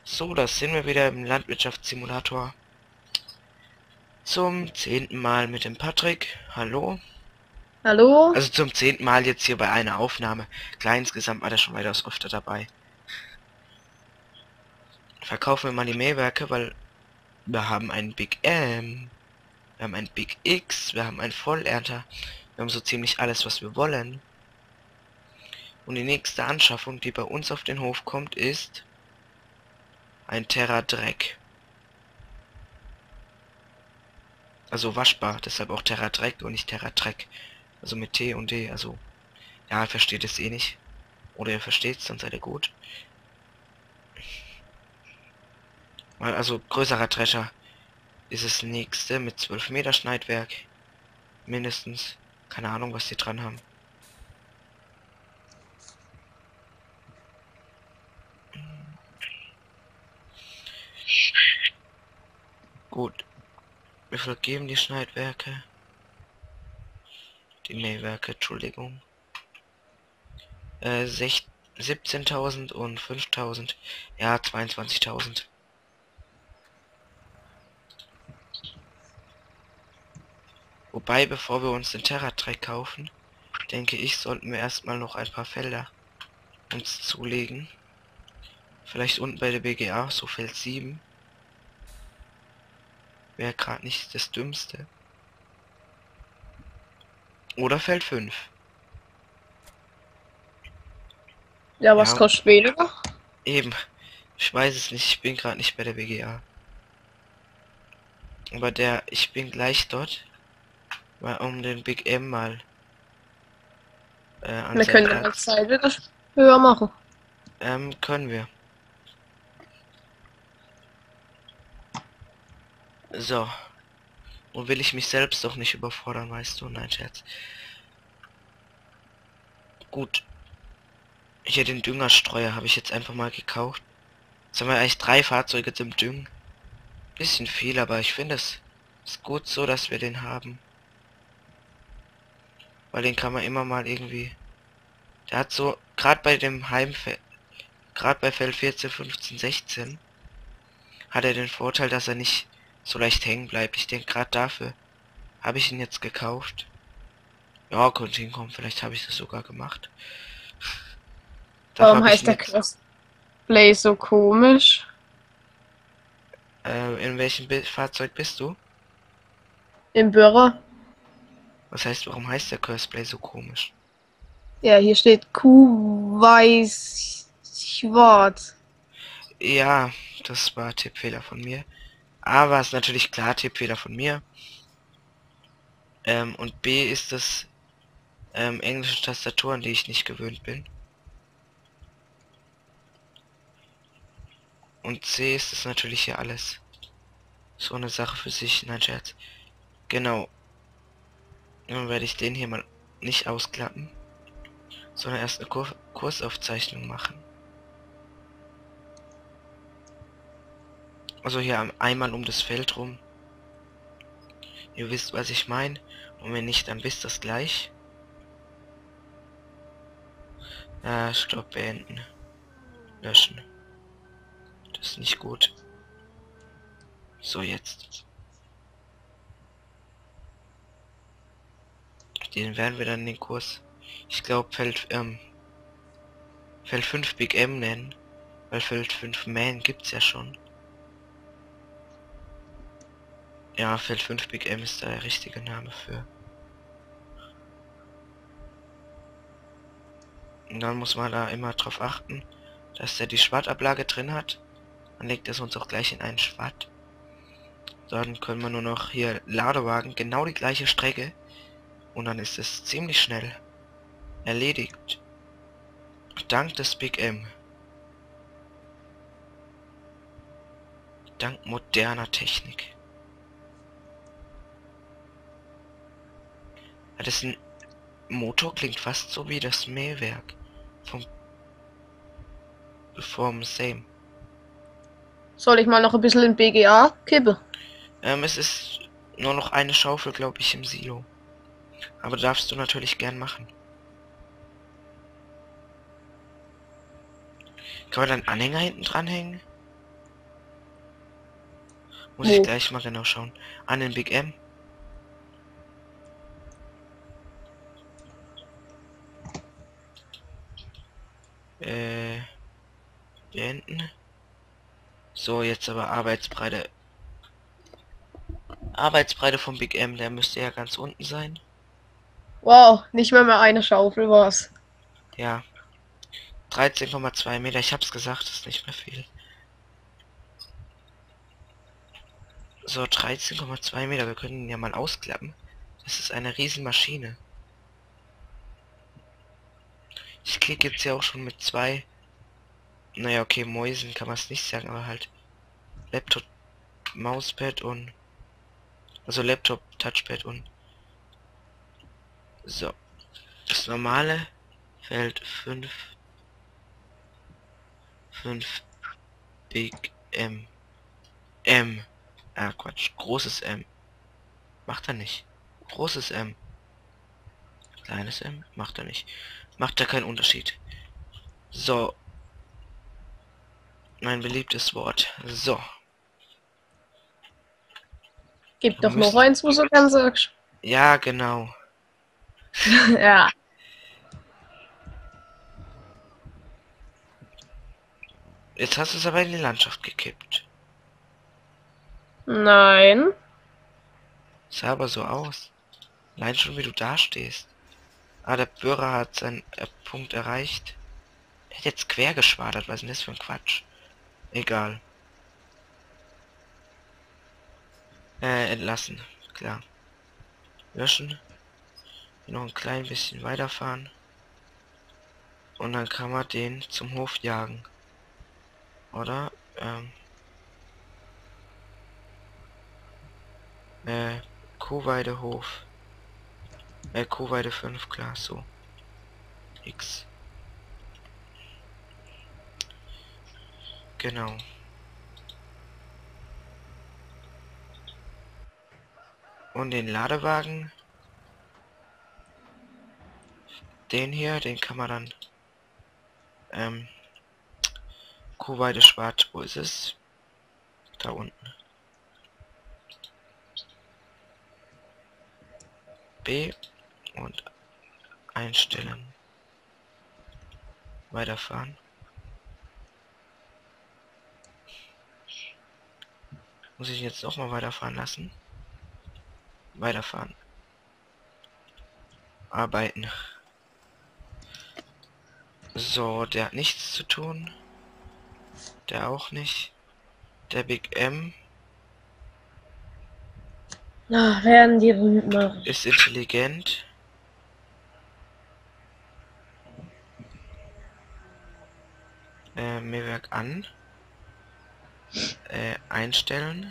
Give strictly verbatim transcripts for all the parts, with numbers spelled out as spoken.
So, da sind wir wieder im Landwirtschaftssimulator. Zum zehnten Mal mit dem Patrick. Hallo. Hallo? Also zum zehnten Mal jetzt hier bei einer Aufnahme. Klar, insgesamt war der schon weitaus öfter dabei. Verkaufen wir mal die Mähwerke, weil wir haben einen Big M. Wir haben einen Big X. Wir haben einen Vollernter. Wir haben so ziemlich alles, was wir wollen. Und die nächste Anschaffung, die bei uns auf den Hof kommt, ist ein Terra Dreck. Also waschbar, deshalb auch Terra Dreck und nicht Terra Dreck. Also mit T und D, also... Ja, ihr versteht es eh nicht. Oder ihr versteht es, dann seid ihr gut. Weil also größerer Drescher ist das nächste mit zwölf Meter Schneidwerk. Mindestens. Keine Ahnung, was die dran haben. Gut. Wie viel geben die Schneidwerke? Die Mähwerke, Entschuldigung. Äh, siebzehntausend und fünftausend. Ja, zweiundzwanzigtausend. Wobei, bevor wir uns den Terra-Track kaufen, denke ich, sollten wir erstmal noch ein paar Felder uns zulegen. Vielleicht unten bei der B G A, so Feld sieben. Wäre gerade nicht das Dümmste. Oder Feld fünf. Ja, was Ja, kostet weniger? eben. Ich weiß es nicht, ich bin gerade nicht bei der B G A. Aber der, ich bin gleich dort, mal um den Big M mal äh, an Wir seinen können ja die Platz. Zeit wieder höher machen. Ähm, können wir. So. Und will ich mich selbst doch nicht überfordern, weißt du? Nein, Scherz. Gut. Hier den Düngerstreuer habe ich jetzt einfach mal gekauft. Jetzt haben wir eigentlich drei Fahrzeuge zum Düngen. Bisschen viel, aber ich finde es ist gut so, dass wir den haben. Weil den kann man immer mal irgendwie... Der hat so, gerade bei dem Heimfeld, gerade bei Feld vierzehn, fünfzehn, sechzehn, hat er den Vorteil, dass er nicht so leicht hängen bleibt. Ich denke, gerade dafür habe ich ihn jetzt gekauft. Ja, könnte hinkommen. Vielleicht habe ich das sogar gemacht. Dafür Warum habe ich ihn heißt der jetzt... Crossplay so komisch? Äh, in welchem Bi Fahrzeug bist du? Im Büro? Was heißt, warum heißt der Curseplay so komisch? Ja, hier steht Kuh weiß schwarz. Ja, das war Tippfehler von mir. A war es natürlich klar Tippfehler von mir. Ähm, und B ist es ähm, englische Tastaturen, die ich nicht gewöhnt bin. Und C ist es natürlich hier alles. So eine Sache für sich. Nein, Scherz. Genau. Nun werde ich den hier mal nicht ausklappen, sondern erst eine Kur Kursaufzeichnung machen. Also hier einmal um das Feld rum. Ihr wisst, was ich meine. Und wenn nicht, dann wisst das gleich. Ah, Stopp, beenden. Löschen. Das ist nicht gut. So, jetzt. Den werden wir dann den Kurs, ich glaube, Feld, ähm, Feld fünf Big M nennen. Weil Feld fünf Man gibt's ja schon. Ja, Feld fünf Big M ist der richtige Name für. Und dann muss man da immer drauf achten, dass der die Schwattablage drin hat. Dann legt es uns auch gleich in einen Schwatt. Dann können wir nur noch hier Ladewagen, genau die gleiche Strecke. Und dann ist es ziemlich schnell erledigt. Dank des Big M. Dank moderner Technik. Ja, das ist ein Motor, klingt fast so wie das Mähwerk vom vom Same. Soll ich mal noch ein bisschen in B G A kippen? Ähm, es ist nur noch eine Schaufel, glaube ich, im Silo. Aber darfst du natürlich gern machen. Kann man dann Anhänger hinten dranhängen? Muss ich Wo? gleich mal genau schauen. An den Big M. Äh, beenden. So, jetzt aber Arbeitsbreite. Arbeitsbreite vom Big M, der müsste ja ganz unten sein. Wow, nicht mehr mehr eine Schaufel war's. Ja. dreizehn Komma zwei Meter, ich hab's gesagt, das ist nicht mehr viel. So, dreizehn Komma zwei Meter, wir können ihn ja mal ausklappen. Das ist eine Riesenmaschine. Ich klicke jetzt ja auch schon mit zwei. Naja, okay, Mäusen kann man es nicht sagen, aber halt Laptop, Mauspad und also Laptop, Touchpad und so. Das normale Feld fünf fünf Big M. M. Ah, Quatsch. Großes M. Macht er nicht. Großes M. Kleines M. Macht er nicht. Macht er keinen Unterschied. So. Mein beliebtes Wort. So. Gib Du doch noch müsst- eins, wo du gern sagst. Ja, genau. Ja. Jetzt hast du es aber in die Landschaft gekippt. Nein. Sah aber so aus. Allein schon wie du dastehst. Ah, der Bürger hat seinen äh, Punkt erreicht. Er hat jetzt quer geschwadert. Was ist denn das für ein Quatsch? Egal. Äh, entlassen. Klar. Löschen. Noch ein klein bisschen weiterfahren. Und dann kann man den zum Hof jagen. Oder? Ähm. Äh, Kuhweidehof. Äh, Kuhweide fünf, klar, so. X. Genau. Und den Ladewagen. Den hier, den kann man dann. Ähm. Kuhweide Schwarz, wo ist es? Da unten. B und einstellen. Weiterfahren. Muss ich jetzt noch mal weiterfahren lassen? Weiterfahren. Arbeiten. So, der hat nichts zu tun. Der auch nicht. Der Big M Na, werden die Rüben. ist intelligent. Äh, Mähwerk an. Äh, einstellen.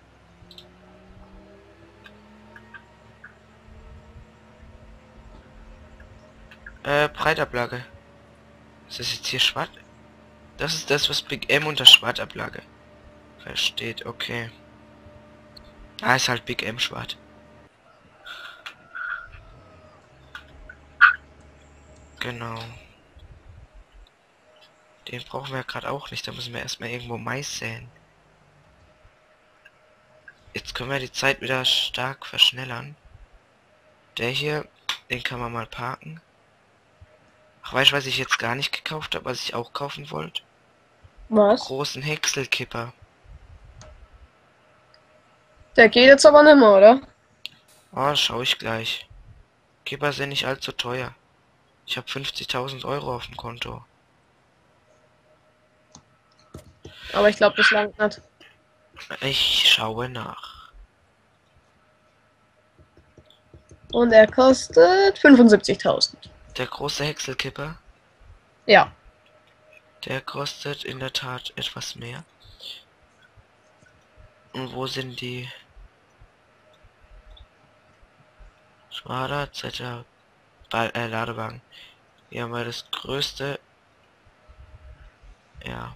Äh, Breitablage. Ist das jetzt hier schwarz? Das ist das, was Big M unter Schwartablage versteht. Okay. Ah, ist halt Big M schwarz. Genau. Den brauchen wir gerade auch nicht. Da müssen wir erstmal irgendwo Mais säen. Jetzt können wir die Zeit wieder stark verschnellern. Der hier, den kann man mal parken. Ach, weißt du, was ich jetzt gar nicht gekauft habe, was ich auch kaufen wollte? Was? Großen Häckselkipper. Der geht jetzt aber nicht mehr, oder? Oh, schau ich gleich. Kipper sind nicht allzu teuer. Ich habe fünfzigtausend Euro auf dem Konto. Aber ich glaube, das langt nicht. Ich schaue nach. Und er kostet fünfundsiebzigtausend. Der große Häckselkipper, Ja. der kostet in der Tat etwas mehr. Und wo sind die Schwader, Z R, Ball, äh, Ladewagen? Hier haben wir das größte. Ja.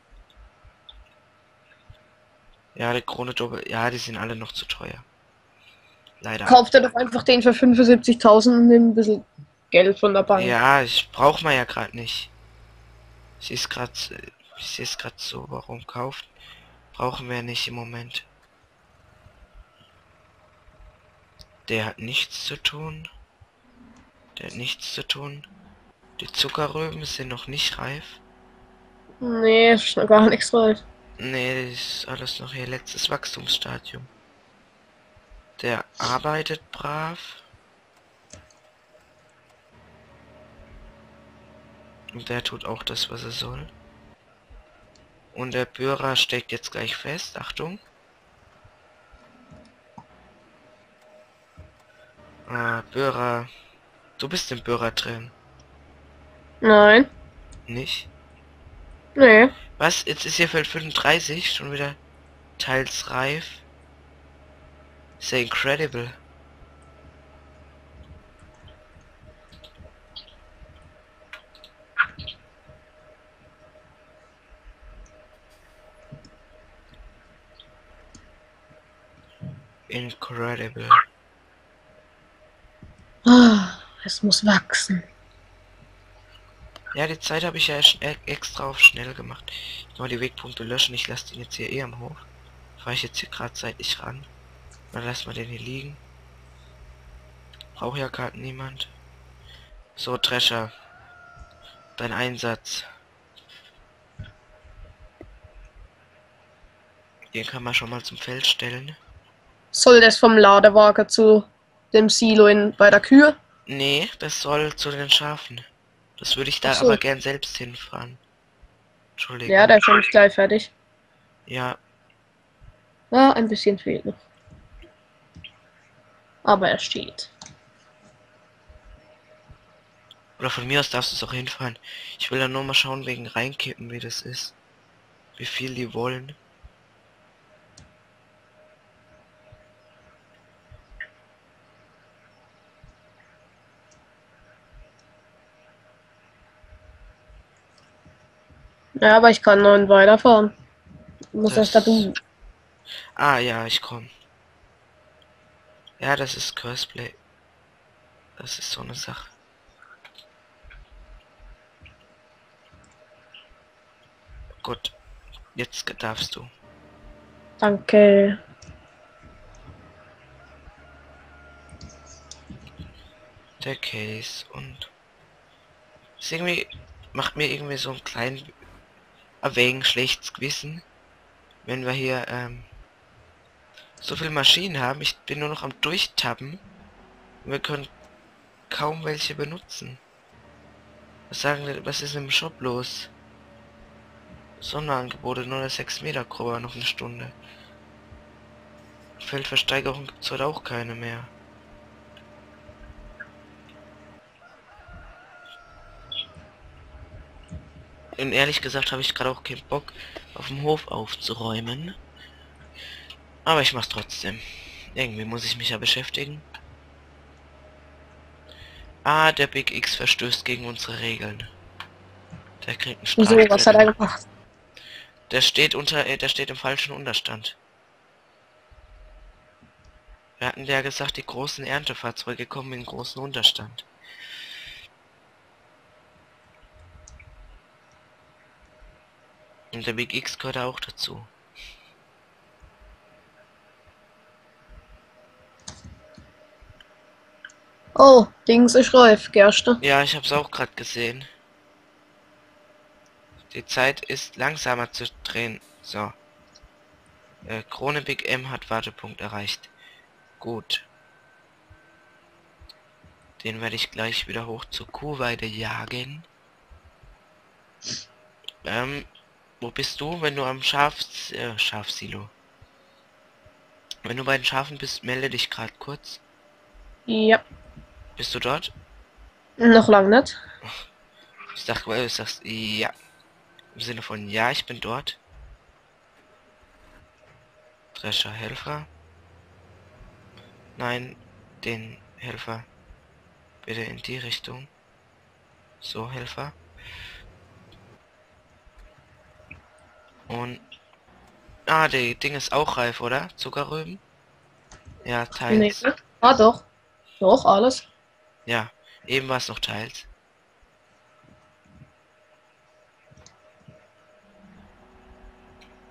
Ja, die Krone Doppel. Ja, die sind alle noch zu teuer. Leider. Kauft er doch einfach den für fünfundsiebzigtausend und nimmt ein bisschen Geld von der Bank. Ja, ich brauche man ja gerade nicht. Ich sehe es gerade. Ich sehe es gerade so. Warum kauft? Brauchen wir nicht im Moment. Der hat nichts zu tun. Der hat nichts zu tun. Die Zuckerrüben sind noch nicht reif. Nee, ist noch gar nichts reif. Nee, das ist alles noch ihr letztes Wachstumsstadium. Der arbeitet brav. Und der tut auch das, was er soll. Und der Böhrer steckt jetzt gleich fest. Achtung. Ah, Böhrer. Du bist im Böhrer drin. Nein. Nicht? Nee. Was? Jetzt ist hier Feld fünfunddreißig schon wieder teils reif. Ist ja incredible. Incredible. Ah, es muss wachsen. Ja, die Zeit habe ich ja sch- e- extra auf schnell gemacht. Mal die Wegpunkte löschen. Ich lasse den jetzt hier eh am Hof. Fahre ich jetzt hier gerade seitlich ran. Dann lassen wir den hier liegen. Braucht ja gerade niemand. So, Drescher. Dein Einsatz. Den kann man schon mal zum Feld stellen. Soll das vom Ladewagen zu dem Silo in, bei der Kühe? Nee, das soll zu den Schafen. Das würde ich da Ach so. aber gern selbst hinfahren. Entschuldigung. Ja, der ist schon gleich fertig. Ja, Ja, ein bisschen fehlt noch. Aber er steht. oder von mir aus darfst du es auch hinfahren. Ich will dann nur mal schauen wegen reinkippen, wie das ist. Wie viel die wollen. Ja, aber ich kann noch weiterfahren. Muss Das- erst da du. Ah ja, ich komm. Ja, das ist Curseplay. Das ist so eine Sache. Gut, jetzt darfst du. Danke. Der Case und ist irgendwie macht mir irgendwie so ein kleinen erwägen schlechtes Gewissen, wenn wir hier ähm, so viele Maschinen haben. Ich bin nur noch am Durchtappen. Wir können kaum welche benutzen. Was sagen denn, was ist im Shop los? Sonderangebote nur eine sechs Meter Gruppe, noch eine Stunde. Feldversteigerung gibt's heute auch keine mehr. Und ehrlich gesagt habe ich gerade auch keinen Bock, auf dem Hof aufzuräumen. Aber ich mach's trotzdem. Irgendwie muss ich mich ja beschäftigen. Ah, der Big X verstößt gegen unsere Regeln. Der kriegt einen Wieso? Was hat er gemacht? Der steht unter, äh, der steht im falschen Unterstand. Wir hatten ja gesagt, die großen Erntefahrzeuge kommen in großen Unterstand. Und der Big X gehört auch dazu. Oh, Dings ist reif, Gerste. Ja, ich hab's auch gerade gesehen. Die Zeit ist langsamer zu drehen. So. Äh, Krone Big M hat Wartepunkt erreicht. Gut. Den werde ich gleich wieder hoch zur Kuhweide jagen. Ähm, wo bist du, wenn du am Schafs... Äh, Schafsilo. Wenn du bei den Schafen bist, melde dich gerade kurz. Ja, Bist du dort? noch lang nicht. Ich dachte, weil du sagst, ja. Im Sinne von, ja, ich bin dort. Drescher Helfer. Nein, den Helfer. Bitte in die Richtung. So, Helfer. Und... Ah, die Ding ist auch reif, oder? Zuckerrüben? Ja, Nee. teils. Ah, doch. Doch, alles. Ja, eben war es noch teils.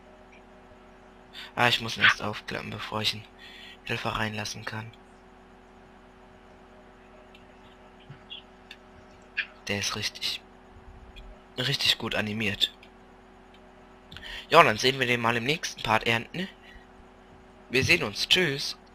Ah, ich muss ihn erst aufklappen, bevor ich einen Helfer reinlassen kann. Der ist richtig, richtig gut animiert. Ja, und dann sehen wir den mal im nächsten Part ernten. Wir sehen uns. Tschüss.